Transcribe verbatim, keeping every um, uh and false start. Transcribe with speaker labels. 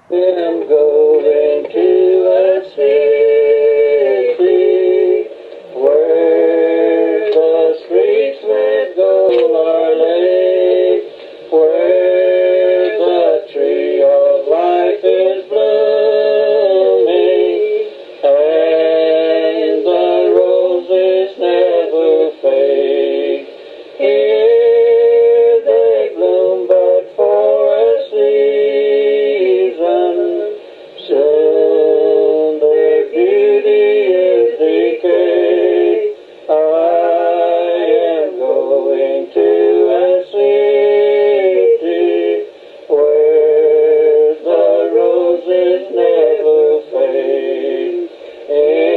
Speaker 1: I'm going to a city where the streets with gold are laid, where the tree of life is blooming, and the roses never fade. Here they bloom but for a season, soon their beauty is decayed. I am going to a city where the roses never fade.